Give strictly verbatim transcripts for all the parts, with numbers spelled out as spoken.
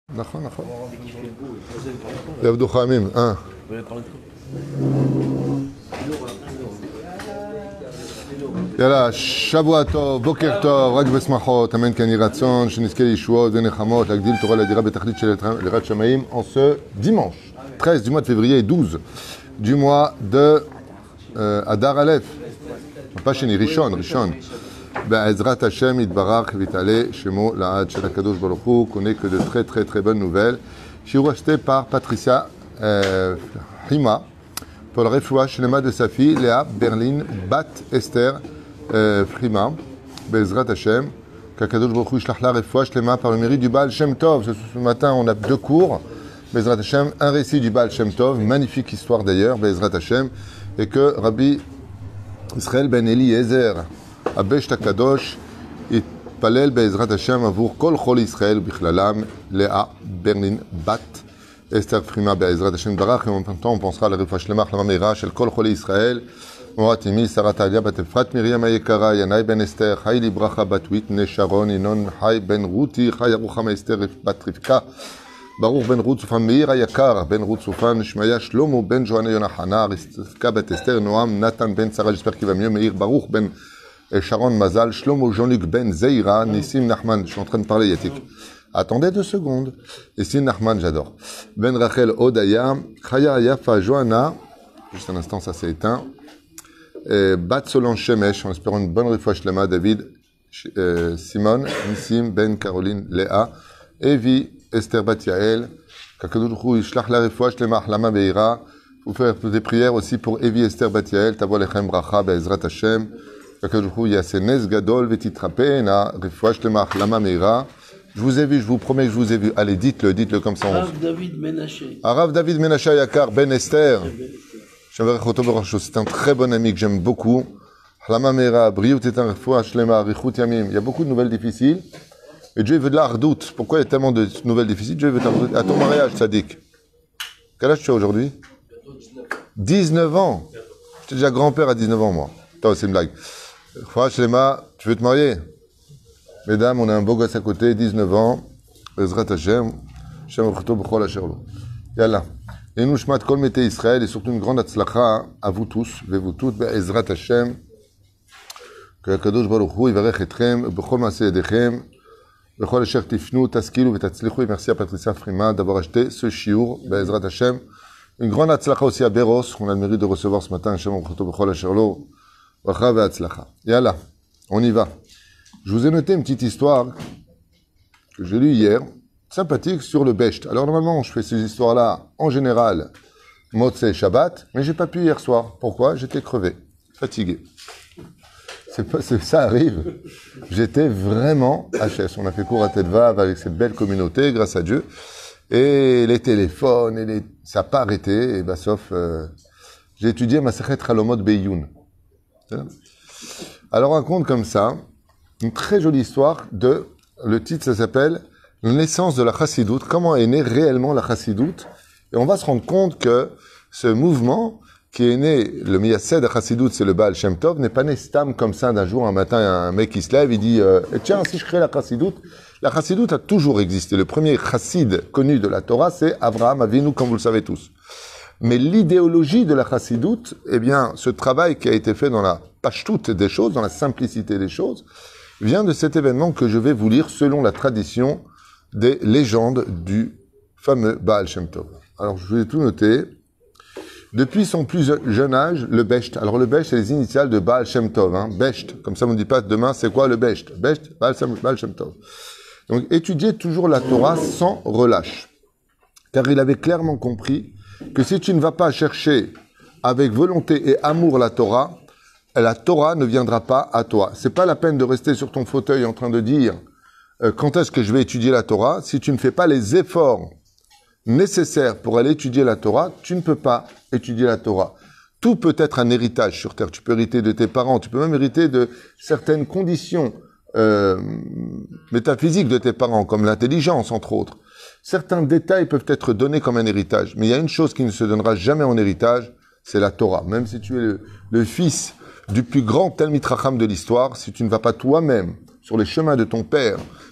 נכון, נכון. יעבדו חכמים, אה. יאללה, שבוע טוב, בוקר טוב, רק בשמחות, אמן כן יהי רצון, שנזכה לישועות ונחמות, להגדיל תורה לאדירה בתכלית של יראת שמיים, en ce dimanche, treize du mois de février et douze du mois de euh, Adar Aleph. pas sheni, Rishon, Rishon. Be'ezrat Hashem Yitbarach Vitale Shemo La'ad Shel HaKadosh Baruch Hu, qu'on ait que de très très très bonnes nouvelles. Je suis racheté par Patricia euh, Hima pour le refoua shlema de sa fille Léa Berlin Bat Esther euh, Frima. Be'ezrat Hashem qu'HaKadosh Baruch Hu yishlach la refoua shlema par le mérite du Baal Shem Tov. Ce matin on a deux cours. Be'ezrat Hashem, un récit du Baal Shem Tov, magnifique histoire d'ailleurs, Be'ezrat Hashem, et que Rabbi Israël Ben Eliezer Abesh Takadosh יתפלל בעזרת השם עבור כל חולי ישראל ובכללם לאה ברלין בת אסתר פרימה בעזרת השם יתברך. en même temps on pensera à la רפואה שלמה החלמה מהירה של כל חולי ישראל, מורת אמי שרת העלייה בת אפרת מרים היקרה, ינאי בן אסתר, חיילי ברכה בת ויטנה, שרון ינון חי בן רותי, חיה רוחמה אסתר בת רבקה, ברוך בן רות צופן מאיר היקר, בן רות צופן שמעיה שלמה בן ג'ואנה יונה חנה, רבקה בת אסתר, נועם נתן בן שרה, j'espère qu'il va mieux, מאיר ברוך בן Sharon Mazal, Shlomo Jean-Luc Ben Zeira, Nissim Nachman, je suis en train de parler Yatik. Attendez deux secondes. Nissim Nachman, j'adore. Ben Rachel Odaya, Chaya Yafa Johanna, juste un instant, ça s'est éteint. Et Bat Solange Shemesh, en espérant une bonne refouach shlema, David, euh, Simone, Nissim Ben Caroline Léa, Evi, Esther Bat Yael, Kakadosh Hu Yishlach la refouach shlema, Hlama Beira. Vous faire des prières aussi pour Evi, Esther Bat Yael, Tavo Lechem Bracha, Be'ezrat Hashem. Je vous ai vu, je vous promets que je vous ai vu. Allez, dites-le, dites-le comme ça. Rav David Menaché. Rav David Menaché Yakar Ben Esther. C'est un très bon ami que j'aime beaucoup. Il y a beaucoup de nouvelles difficiles. Et Dieu veut de la redoute. Pourquoi il y a tellement de nouvelles difficiles? Dieu veut de la redoute. À ton mariage, Sadik. Quel âge tu as aujourd'hui? dix-neuf ans. J'étais déjà grand-père à dix-neuf ans, moi. Attends, c'est une blague. Shlema, tu veux te marier? Mesdames, on a un beau gosse à côté, dix-neuf ans. Bezrat Hashem, Shem Ruchto B'chol Asher Lo. Yalla. Et nous, Shmat Kol Mete Israël, et surtout une grande atzlacha à vous tous, et vous toutes, Bezrat Hashem, que HaKadosh Baruch Hu yivarech etchem, B'chol Maaseh Yedechem, B'chol Asher Tifnu, Taskilu V'tatzlichu, et merci à Patricia Frima d'avoir acheté ce shiur, Bezrat Hashem. Une grande atzlacha aussi à Beros, qu'on a le mérite de recevoir ce matin, Shem Ruchto B'chol Asher Lo. Yalla, on y va. Je vous ai noté une petite histoire que j'ai lue hier, sympathique, sur le Besht. Alors normalement, je fais ces histoires-là, en général, Motzei Shabbat, mais j'ai pas pu hier soir. Pourquoi? J'étais crevé, fatigué. C'est pas, c'est, ça arrive. J'étais vraiment H S. On a fait cours à tête vave avec cette belle communauté, grâce à Dieu. Et les téléphones, et les... ça n'a pas arrêté. Et bah, sauf, euh... j'ai étudié Masechet Chalomot Beyoun. Alors on raconte comme ça une très jolie histoire de, le titre ça s'appelle La naissance de la Chassidoute, comment est née réellement la Chassidoute, et on va se rendre compte que ce mouvement qui est né, le Miyased de Chassidoute, c'est le Baal Shem Tov, n'est pas né stam comme ça d'un jour, un matin, un mec qui se lève, il dit euh, tiens, si je crée la Chassidoute, la Chassidoute a toujours existé. Le premier Chassid connu de la Torah, c'est Avraham Avinu, comme vous le savez tous. Mais l'idéologie de la Chassidoute, eh bien, ce travail qui a été fait dans la pashtout des choses, dans la simplicité des choses, vient de cet événement que je vais vous lire selon la tradition des légendes du fameux Baal Shem Tov. Alors, je vais tout noter. Depuis son plus jeune âge, le Besht. Alors, le Besht, c'est les initiales de Baal Shem Tov. Hein. Besht, comme ça, on ne dit pas demain, c'est quoi le Besht? Besht, Baal Shem, Baal Shem Tov. Donc, étudier toujours la Torah sans relâche. Car il avait clairement compris que si tu ne vas pas chercher avec volonté et amour la Torah, la Torah ne viendra pas à toi. C'est pas la peine de rester sur ton fauteuil en train de dire euh, quand est-ce que je vais étudier la Torah. Si tu ne fais pas les efforts nécessaires pour aller étudier la Torah, tu ne peux pas étudier la Torah. Tout peut être un héritage sur terre. Tu peux hériter de tes parents, tu peux même hériter de certaines conditions euh, métaphysiques de tes parents, comme l'intelligence entre autres. Certains détails peuvent être donnés comme un héritage, mais il y a une chose qui ne se donnera jamais en héritage, c'est la Torah. Même si tu es le, le fils du plus grand Talmid Chacham de l'histoire, si tu ne vas pas toi-même sur les chemins de ton père,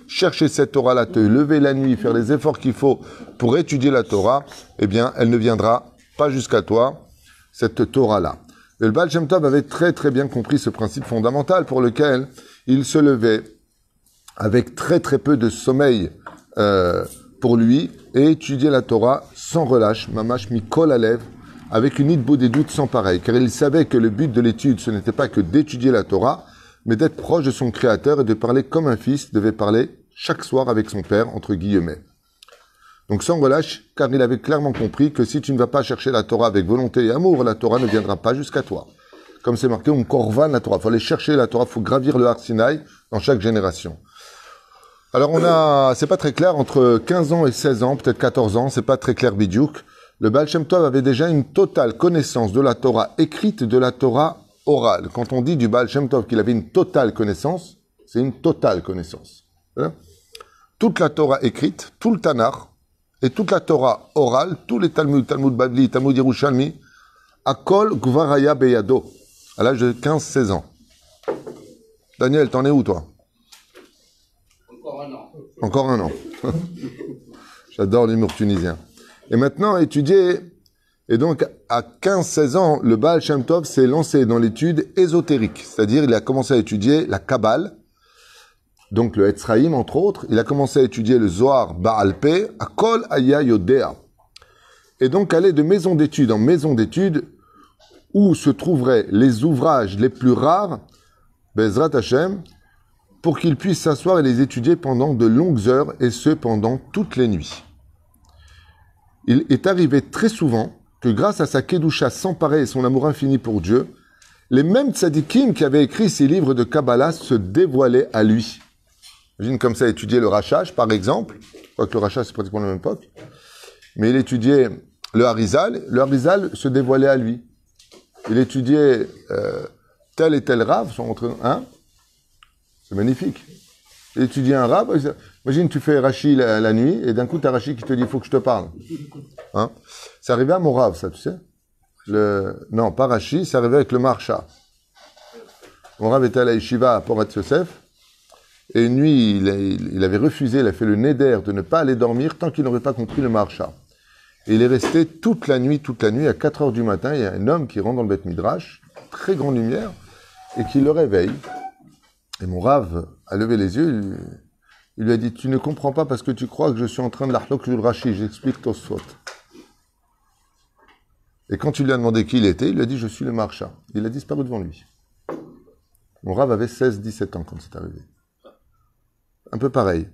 chercher cette Torah-là, te lever la nuit, faire les efforts qu'il faut pour étudier la Torah, eh bien, elle ne viendra pas jusqu'à toi, cette Torah-là. Et le Baal Shem Tov avait très très bien compris ce principe fondamental pour lequel il se levait avec très très peu de sommeil euh, pour lui et étudiait la Torah sans relâche, mamash mikol alev, avec une idbo des doutes sans pareil, car il savait que le but de l'étude, ce n'était pas que d'étudier la Torah, mais d'être proche de son Créateur et de parler comme un fils devait parler chaque soir avec son père, entre guillemets. Donc sans relâche, car il avait clairement compris que si tu ne vas pas chercher la Torah avec volonté et amour, la Torah ne viendra pas jusqu'à toi. Comme c'est marqué, on korvan la Torah. Il faut aller chercher la Torah, il faut gravir le Har Sinaï dans chaque génération. Alors on a, c'est pas très clair, entre quinze ans et seize ans, peut-être quatorze ans, c'est pas très clair bidiouk. Le Baal Shem Tov avait déjà une totale connaissance de la Torah écrite, de la Torah orale. Quand on dit du Baal Shem Tov qu'il avait une totale connaissance, c'est une totale connaissance. Hein? Toute la Torah écrite, tout le Tanakh, et toute la Torah orale, tous les Talmud, Talmud Bavli, Talmud Yerushalmi, Akol Gvaraya Beyado, à l'âge de quinze seize ans. Daniel, t'en es où toi? Encore un an. Encore un an. J'adore l'humour tunisien. Et maintenant, étudier, et donc à quinze seize ans, le Baal Shem Tov s'est lancé dans l'étude ésotérique, c'est-à-dire il a commencé à étudier la Kabbale, donc le Etzraïm entre autres, il a commencé à étudier le Zohar Baal Peh, Akol Aya Yodea, et donc aller de maison d'études en maison d'études, où se trouveraient les ouvrages les plus rares, Bezrat Hashem, pour qu'il puisse s'asseoir et les étudier pendant de longues heures, et ce pendant toutes les nuits. Il est arrivé très souvent que grâce à sa Kedusha sans pareil et son amour infini pour Dieu, les mêmes tzadikim qui avaient écrit ces livres de Kabbalah se dévoilaient à lui. Imagine comme ça étudier le Rachach, par exemple, quoique le Rachach c'est pratiquement la même époque, mais il étudiait le Harizal, le Harizal se dévoilait à lui. Il étudiait euh, tel et tel rave, sont entre hein, c'est magnifique. Il étudiait un rave, imagine tu fais Rashi la, la nuit, et d'un coup tu as Rashi qui te dit il faut que je te parle. Hein? C'est arrivé à mon rave, ça, tu sais. Le... Non, pas Rashi, c'est arrivé avec le Marsha. Mon rave était à la Yeshiva à Porat Yosef, et une nuit, il, il, il avait refusé, il a fait le neder de ne pas aller dormir tant qu'il n'aurait pas compris le Marsha. Et il est resté toute la nuit, toute la nuit, à quatre heures du matin, il y a un homme qui rentre dans le Beth Midrash, très grande lumière, et qui le réveille. Et mon rave a levé les yeux, il, il lui a dit « Tu ne comprends pas parce que tu crois que je suis en train de l'ahlok du Rashi, j'explique Tosfot. » Et quand tu lui as demandé qui il était, il lui a dit « Je suis le Marsha. » Il a disparu devant lui. Mon rave avait seize dix-sept ans quand c'est arrivé. Un peu pareil.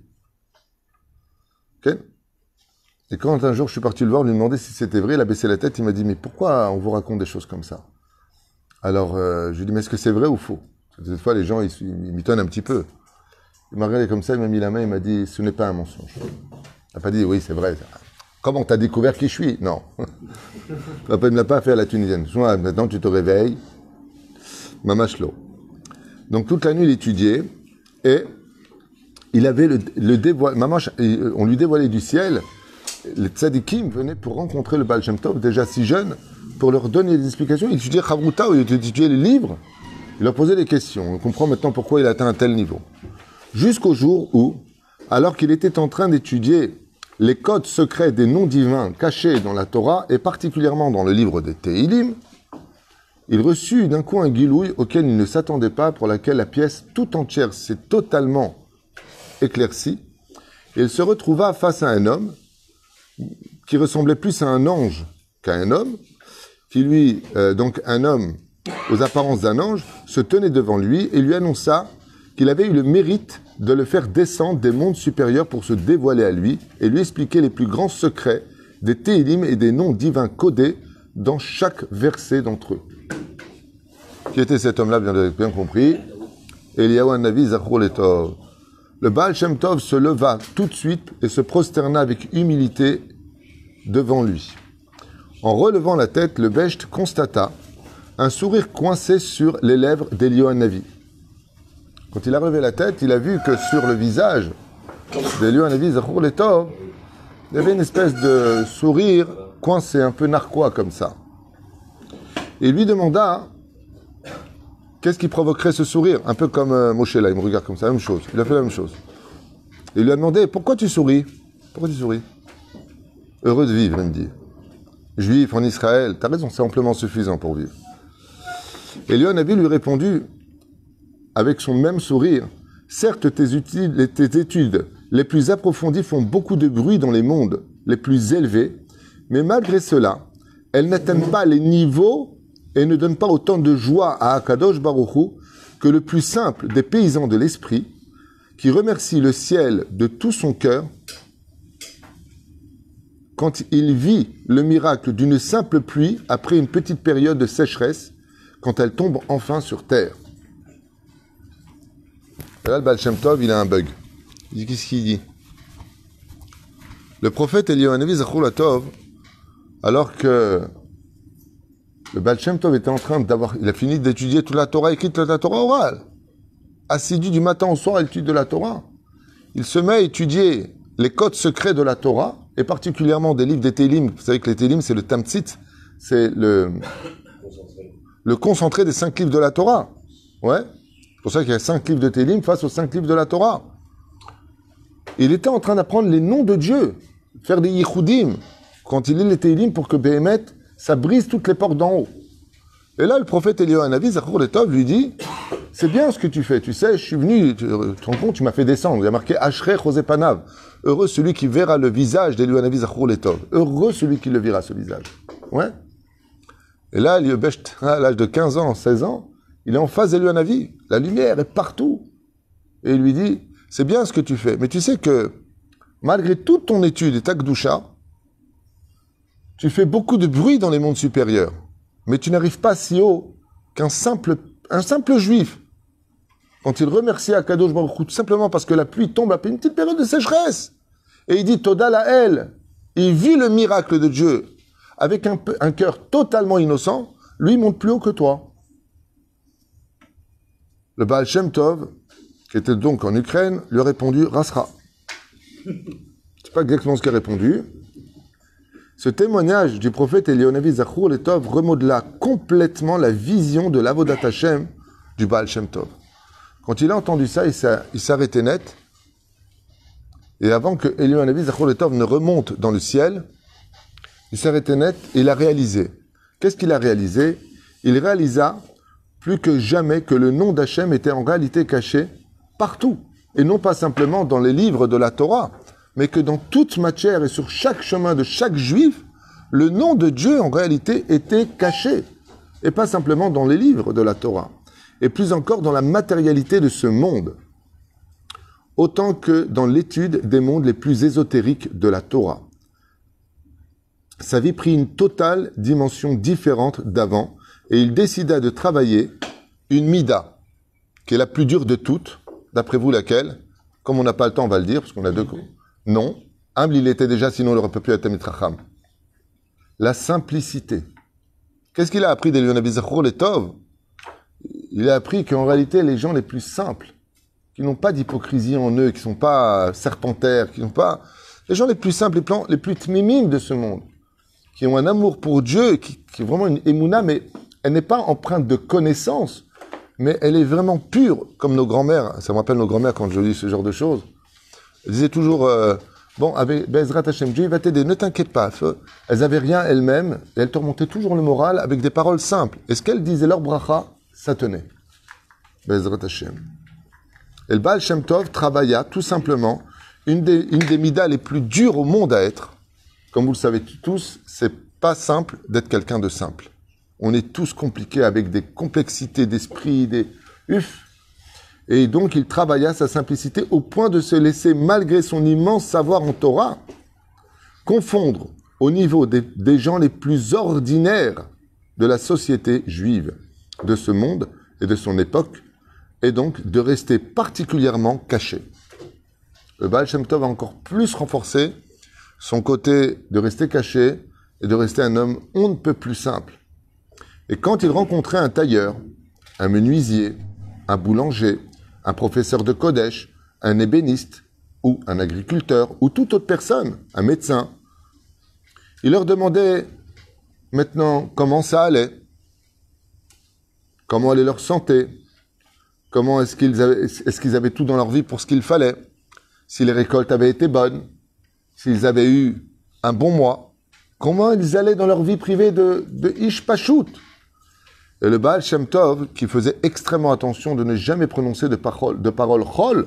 Ok? Et quand un jour je suis parti le voir, lui demander si c'était vrai, il a baissé la tête, il m'a dit « Mais pourquoi on vous raconte des choses comme ça ?» Alors euh, je lui ai dit « Mais est-ce que c'est vrai ou faux ?» Cette fois, les gens, ils, ils m'étonnent un petit peu. Il m'a regardé comme ça, il m'a mis la main, il m'a dit « Ce n'est pas un mensonge. » Il n'a pas dit « Oui, c'est vrai. » Comment t'as découvert qui je suis? Non. Il ne l'a pas fait à la tunisienne. Soit maintenant, tu te réveilles. Mamashlo. Donc, toute la nuit, il étudiait. Et il avait le, le dévoile. Mamash, on lui dévoilait du ciel. Les tzadikim venaient pour rencontrer le Baal Shem Tov, déjà si jeune, pour leur donner des explications. Il étudiait Chavruta, il étudiait les livres. Il leur posait des questions. On comprend maintenant pourquoi il a atteint un tel niveau. Jusqu'au jour où, alors qu'il était en train d'étudier les codes secrets des noms divins cachés dans la Torah, et particulièrement dans le livre des Tehilim, il reçut d'un coup un guilouille auquel il ne s'attendait pas, pour laquelle la pièce tout entière s'est totalement éclaircie, et il se retrouva face à un homme qui ressemblait plus à un ange qu'à un homme, qui lui, euh, donc un homme aux apparences d'un ange, se tenait devant lui et lui annonça qu'il avait eu le mérite de le faire descendre des mondes supérieurs pour se dévoiler à lui et lui expliquer les plus grands secrets des Tehilim et des noms divins codés dans chaque verset d'entre eux. Qui était cet homme-là, bien, bien compris? Eliyahu Hanavi Zachor Letov. Le Baal Shem Tov se leva tout de suite et se prosterna avec humilité devant lui. En relevant la tête, le Besht constata un sourire coincé sur les lèvres d'Eliyahu Hanavi. Quand il a relevé la tête, il a vu que sur le visage d'Eliyahu Hanavi Zachor Letov, il y avait une espèce de sourire coincé, un peu narquois comme ça. Et il lui demanda qu'est-ce qui provoquerait ce sourire, un peu comme euh, Moshe là, il me regarde comme ça, la même chose. Il a fait la même chose. Il lui a demandé, pourquoi tu souris? Pourquoi tu souris? Heureux de vivre, il me dit. Juif en Israël, t'as raison, c'est amplement suffisant pour vivre. Et Eliyahu Hanavi lui répondu, avec son même sourire, certes, tes, utiles, tes études les plus approfondies font beaucoup de bruit dans les mondes les plus élevés, mais malgré cela, elles n'atteignent pas les niveaux et ne donnent pas autant de joie à Akadosh Baruch Hu que le plus simple des paysans de l'esprit, qui remercie le ciel de tout son cœur quand il vit le miracle d'une simple pluie après une petite période de sécheresse, quand elle tombe enfin sur terre. Et là, le Baal Shem Tov, il a un bug. Il dit, qu'est-ce qu'il dit? Le prophète Eliyahu Hanavi Zachor Latov, alors que le Baal Shem Tov était en train d'avoir, il a fini d'étudier toute la Torah écrite, la Torah orale, assidu du matin au soir à l'étude de la Torah, il se met à étudier les codes secrets de la Torah, et particulièrement des livres des Télim. Vous savez que les Télim, c'est le Tamtzit, c'est le, le concentré des cinq livres de la Torah. Ouais. C'est pour ça qu'il y a cinq livres de Télim face aux cinq livres de la Torah. Il était en train d'apprendre les noms de Dieu, faire des yichoudim, quand il lit les Télim pour que Béhémet, ça brise toutes les portes d'en haut. Et là, le prophète Eliyahu Hanavi, Zachor Latov, lui dit, c'est bien ce que tu fais, tu sais, je suis venu, tu te rends compte, tu m'as fait descendre. Il y a marqué Ashrei Choseh Panav. Heureux celui qui verra le visage d'Eliyahu Hanavi Zachor Latov. Heureux celui qui le verra, ce visage. Ouais. Et là, Eliyahu Becht, à l'âge de quinze ans, seize ans, il est en face d'Eliyahu Hanavi. La lumière est partout. Et il lui dit, c'est bien ce que tu fais, mais tu sais que, malgré toute ton étude et ta Kedusha, tu fais beaucoup de bruit dans les mondes supérieurs. Mais tu n'arrives pas si haut qu'un simple, un simple juif, quand il remercie Akadosh Baruch Hu, tout simplement parce que la pluie tombe après une petite période de sécheresse, et il dit Toda Lael, il vit le miracle de Dieu avec un, un cœur totalement innocent, lui monte plus haut que toi. Le Baal Shem Tov, qui était donc en Ukraine, lui a répondu Rasra. C'est pas exactement ce qu'il a répondu. Ce témoignage du prophète Eliyahu Hanavi Zachor Latov remodela complètement la vision de l'Avodat Hashem du Baal Shem Tov. Quand il a entendu ça, il s'est arrêté net. Et avant que Eliyahu Hanavi Zachor Latov ne remonte dans le ciel, il s'est arrêté net et il a réalisé. Qu'est-ce qu'il a réalisé? Il réalisa plus que jamais que le nom d'Hachem était en réalité caché partout. Et non pas simplement dans les livres de la Torah, mais que dans toute matière et sur chaque chemin de chaque juif, le nom de Dieu en réalité était caché. Et pas simplement dans les livres de la Torah. Et plus encore dans la matérialité de ce monde. Autant que dans l'étude des mondes les plus ésotériques de la Torah. Sa vie prit une totale dimension différente d'avant, et il décida de travailler une mida, qui est la plus dure de toutes, d'après vous laquelle? Comme on n'a pas le temps, on va le dire, parce qu'on a deux cours. Non, humble il était déjà, sinon il n'aurait pas pu être Talmid Chacham. La simplicité. Qu'est-ce qu'il a appris d'Eliyahu Hanavi Zachor Latov? Il a appris qu'en réalité, les gens les plus simples, qui n'ont pas d'hypocrisie en eux, qui ne sont pas serpentaires, qui n'ont pas... Les gens les plus simples, les, plans, les plus tmimim de ce monde, qui ont un amour pour Dieu, qui, qui est vraiment une émouna, mais elle n'est pas empreinte de connaissance, mais elle est vraiment pure, comme nos grands-mères. Ça me rappelle nos grands-mères quand je lis ce genre de choses. Elles disaient toujours, euh, bon, avec Bezrat Hashem, Dieu va t'aider, ne t'inquiète pas. Elles n'avaient rien elles-mêmes, et elles te remontaient toujours le moral avec des paroles simples. Et ce qu'elles disaient, leur bracha, ça tenait. Bezrat Hashem. Et le Baal Shem Tov travailla tout simplement une des, une des midas les plus dures au monde à être. Comme vous le savez tous, c'est pas simple d'être quelqu'un de simple. On est tous compliqués avec des complexités d'esprit, des... Uf. Et donc, il travailla sa simplicité au point de se laisser, malgré son immense savoir en Torah, confondre au niveau des, des gens les plus ordinaires de la société juive, de ce monde et de son époque, et donc de rester particulièrement caché. Le Baal Shem Tov a encore plus renforcé son côté de rester caché et de rester un homme on ne peut plus simple. Et quand il rencontrait un tailleur, un menuisier, un boulanger, un professeur de Kodesh, un ébéniste, ou un agriculteur, ou toute autre personne, un médecin, il leur demandait maintenant comment ça allait, comment allait leur santé, comment est-ce qu'ils avaient, est-ce qu'ils avaient tout dans leur vie pour ce qu'il fallait. si les récoltes avaient été bonnes, s'ils avaient eu un bon mois, comment ils allaient dans leur vie privée de, de Ish Pashut. Et le Baal Shem Tov, qui faisait extrêmement attention de ne jamais prononcer de paroles de parole chol,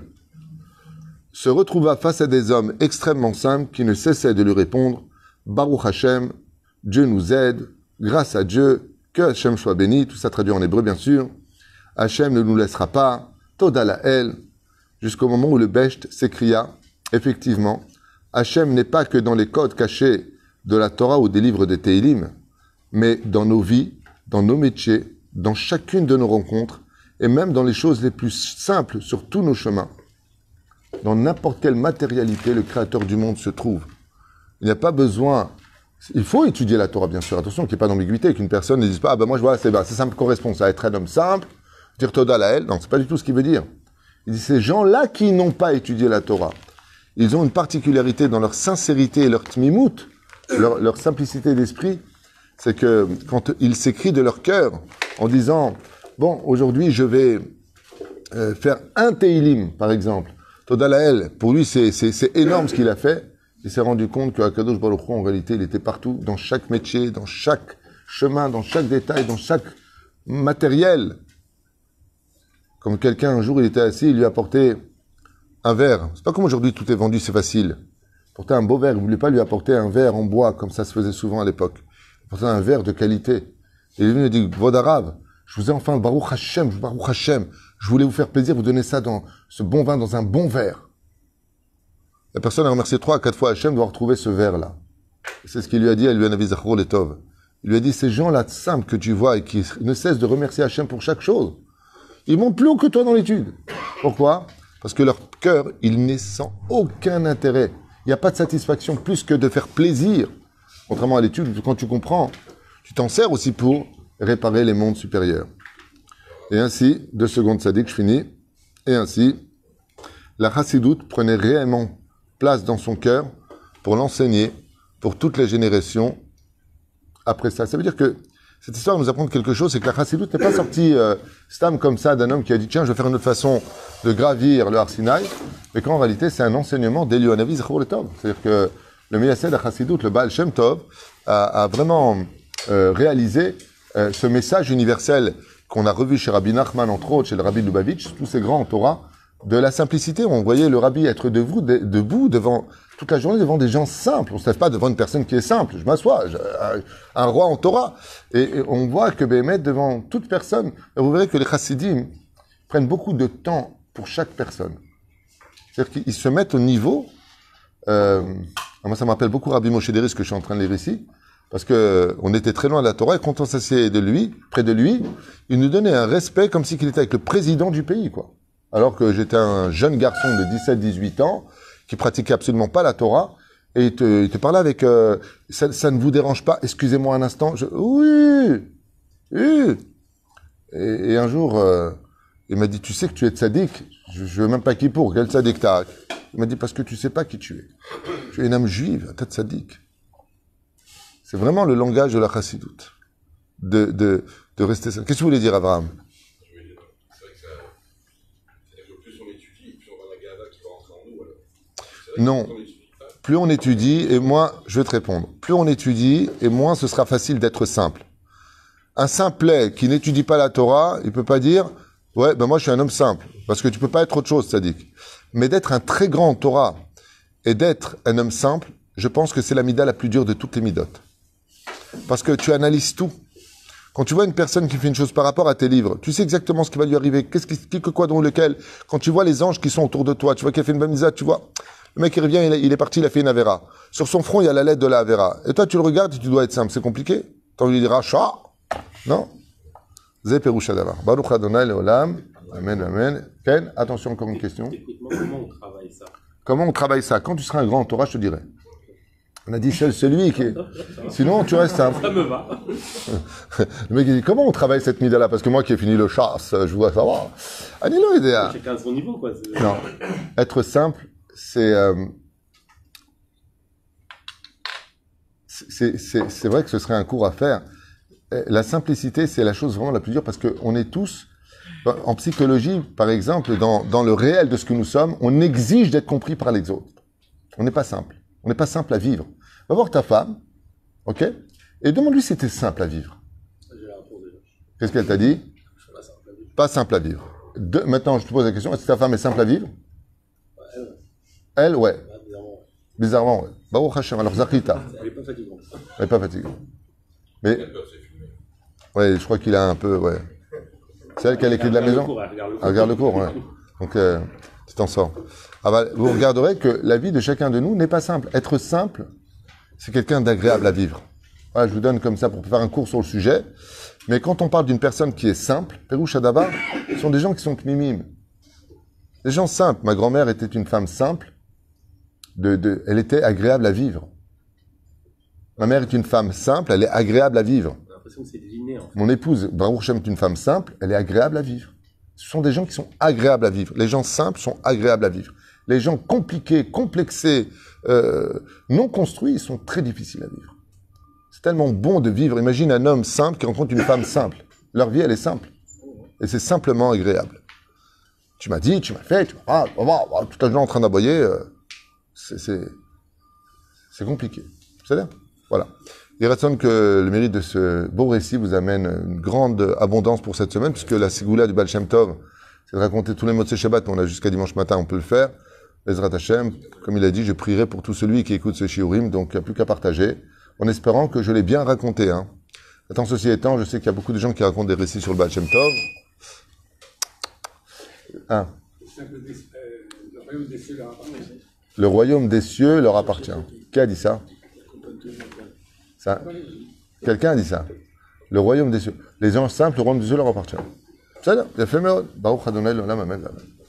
se retrouva face à des hommes extrêmement simples qui ne cessaient de lui répondre « Baruch Hashem, Dieu nous aide, grâce à Dieu, que Hashem soit béni », tout ça traduit en hébreu bien sûr, « Hashem ne nous laissera pas, Toda Lael », jusqu'au moment où le Besht s'écria « Effectivement, Hashem n'est pas que dans les codes cachés de la Torah ou des livres des Teilim, mais dans nos vies, dans nos métiers, dans chacune de nos rencontres, et même dans les choses les plus simples sur tous nos chemins. Dans n'importe quelle matérialité, le Créateur du monde se trouve. Il n'y a pas besoin... Il faut étudier la Torah, bien sûr. Attention qu'il n'y ait pas d'ambiguïté, qu'une personne ne dise pas « Ah ben moi, je vois, c'est ben, ça me correspond, ça, être un homme simple, dire Toda Lael ». Non, c'est pas du tout ce qu'il veut dire. Il dit ces gens-là qui n'ont pas étudié la Torah, ils ont une particularité dans leur sincérité et leur tmimout, leur, leur simplicité d'esprit, c'est que quand ils s'écrient de leur cœur en disant « Bon, aujourd'hui, je vais euh, faire un Teilim, par exemple. Toda Lael, pour lui, c'est, c'est, c'est énorme ce qu'il a fait. Il s'est rendu compte que Akadosh Baruch Hu, en réalité, il était partout, dans chaque métier, dans chaque chemin, dans chaque détail, dans chaque matériel. Comme quelqu'un, un jour, il était assis, il lui a apporté un verre. C'est pas comme aujourd'hui, tout est vendu, c'est facile. Porter un beau verre, il ne voulait pas lui apporter un verre en bois, comme ça se faisait souvent à l'époque. Il portait un verre de qualité. Et il est venu et dit, Vodarav, je vous ai enfin le Baruch Hashem, Baruch Hashem. Je voulais vous faire plaisir, vous donner ça dans ce bon vin, dans un bon verre. La personne a remercié trois à quatre fois Hashem d'avoir trouvé ce verre-là. C'est ce qu'il lui a dit à lui, Navi Zachro Letov. Il lui a dit, ces gens-là simples que tu vois et qui ne cessent de remercier Hashem pour chaque chose, ils montent plus haut que toi dans l'étude. Pourquoi? Parce que leur cœur, il n'est sans aucun intérêt. Il n'y a pas de satisfaction plus que de faire plaisir. Contrairement à l'étude, quand tu comprends, tu t'en sers aussi pour réparer les mondes supérieurs. Et ainsi, deux secondes sadiques, je finis. Et ainsi, la chassidoute prenait réellement place dans son cœur pour l'enseigner pour toutes les générations après ça. Ça veut dire que cette histoire nous apprend quelque chose, c'est que la chassidoute n'est pas sortie euh, stam comme ça d'un homme qui a dit tiens, je vais faire une autre façon de gravir le Har Sinaï, mais qu'en réalité c'est un enseignement d'Eliyahu Hanavi Zechor Letov. C'est-à-dire que le Meyaseh de la chassidoute, le Baal Shem Tov, a, a vraiment euh, réalisé euh, ce message universel qu'on a revu chez Rabbi Nachman, entre autres, chez le Rabbi Lubavitch, tous ces grands en Torah, de la simplicité. On voyait le Rabbi être debout, de, debout devant, toute la journée devant des gens simples. On ne se lève pas devant une personne qui est simple. Je m'assois, je, un, un roi en Torah. Et, et on voit que Béhémet, devant toute personne, vous verrez que les chassidim prennent beaucoup de temps pour chaque personne. C'est-à-dire qu'ils se mettent au niveau... Euh, moi, ça me rappelle beaucoup Rabbi Moshe Deri, ce que je suis en train de lire ici, parce que on était très loin de la Torah, et quand on s'asseyait de lui, près de lui, il nous donnait un respect comme s'il était avec le président du pays, quoi. Alors que j'étais un jeune garçon de dix-sept dix-huit ans, qui pratiquait absolument pas la Torah, et il te, il te parlait avec, euh, ça, ça ne vous dérange pas, excusez-moi un instant, je, oui, oui. Et, et un jour, euh, il m'a dit, tu sais que tu es tzaddik? Je, je veux même pas qui pour, quel tzaddik t'as? Il m'a dit, parce que tu sais pas qui tu es. Tu es une âme juive, t'as tzaddik. C'est vraiment le langage de la chassidoute. De, de, de rester ça. Qu'est-ce que vous voulez dire, Abraham? Je veux dire, c'est vrai que ça, c'est-à-dire que plus on étudie, plus on a la gava qui va rentrer en nous, alors. Non. Plus on étudie, et moins, je vais te répondre, plus on étudie, et moins ce sera facile d'être simple. Un simplet qui n'étudie pas la Torah, il peut pas dire, ouais, ben moi je suis un homme simple, parce que tu peux pas être autre chose, tzaddik. Mais d'être un très grand en Torah, et d'être un homme simple, je pense que c'est la mida la plus dure de toutes les midotes. Parce que tu analyses tout. Quand tu vois une personne qui fait une chose par rapport à tes livres, tu sais exactement ce qui va lui arriver, qu'est-ce qui, qui que quoi dans lequel. Quand tu vois les anges qui sont autour de toi, tu vois qu'il a fait une bamisa, tu vois, le mec il revient, il est, il est parti, il a fait une avera. Sur son front, il y a la lettre de la avera. Et toi, tu le regardes et tu dois être simple. C'est compliqué. T'as envie de dire, chat. Non. Zé Perusha Davar. Baruch Adonai Leolam. Amen, amen. Ken, attention, encore une question. Comment on travaille ça? Comment on travaille ça? Quand tu seras un grand en Torah, je te dirai. On a dit seul celui qui est... Sinon, tu restes simple. Ça me va. Le mec, il dit, comment on travaille cette mida-là? Parce que moi qui ai fini le chasse, je vois savoir. Anilo idea. Chacun à son niveau, quoi. C'est... Non. Être simple, c'est, euh, c'est, c'est, c'est vrai que ce serait un cours à faire. La simplicité, c'est la chose vraiment la plus dure parce qu'on est tous En psychologie, par exemple, dans, dans le réel de ce que nous sommes, on exige d'être compris par les autres. On n'est pas simple. On n'est pas simple à vivre. Va voir ta femme, ok? Et demande-lui si c'était simple à vivre. J'ai la réponse déjà. Qu'est-ce qu'elle t'a dit? Je suis pas simple à vivre. Pas simple à vivre. De, maintenant, je te pose la question, est-ce que ta femme est simple à vivre? Bah, elle, ouais. Elle, ouais. Bah, bizarrement, ouais. Bizarrement, ouais. Baruch Hashem, alors Zakita. Elle est pas fatigante. Elle n'est pas fatiguée. Mais, Quelle peur, c'est filmé. ouais, je crois qu'il a un peu, ouais. C'est elle qui a les clés de la Elle regarde maison? le cours, elle regarde le cours. Elle regarde le cours, ouais. Donc, euh, tu t'en sors. Ah bah, vous regarderez que la vie de chacun de nous n'est pas simple. Être simple, c'est quelqu'un d'agréable à vivre. Voilà, je vous donne comme ça pour faire un cours sur le sujet. Mais quand on parle d'une personne qui est simple, Pérouche Adaba, ce sont des gens qui sont kmimim. Des gens simples. Ma grand-mère était une femme simple. De, de, elle était agréable à vivre. Ma mère est une femme simple, elle est agréable à vivre. J'ai l'impression que c'est inné, en fait. Mon épouse, Baruch Hashem, est une femme simple, elle est agréable à vivre. Ce sont des gens qui sont agréables à vivre. Les gens simples sont agréables à vivre. Les gens compliqués, complexés, euh, non construits, ils sont très difficiles à vivre. C'est tellement bon de vivre. Imagine un homme simple qui rencontre une femme simple. Leur vie, elle est simple. Et c'est simplement agréable. Tu m'as dit, tu m'as fait, tu m'as... Ah, bah, bah, bah, tout le temps en train d'aboyer, euh, c'est, c'est, c'est compliqué. C'est bien. Voilà. Il reste que le mérite de ce beau récit vous amène une grande abondance pour cette semaine, puisque la Ségoula du Baal Shem Tov, c'est de raconter tous les mots de Shabbat, mais on a jusqu'à dimanche matin, on peut le faire. Ezrat Hashem, comme il a dit, je prierai pour tout celui qui écoute ce shiurim, donc il n'y a plus qu'à partager, en espérant que je l'ai bien raconté. Hein. Attends, ceci étant, je sais qu'il y a beaucoup de gens qui racontent des récits sur le Baal Shem Tov. Un. Le royaume des cieux leur appartient. Qui a dit ça? Ça. Quelqu'un a dit ça. Le royaume des cieux. Les gens simples, le royaume des cieux leur appartient. Ça, il a fait Baruch Adonai l'olam amen.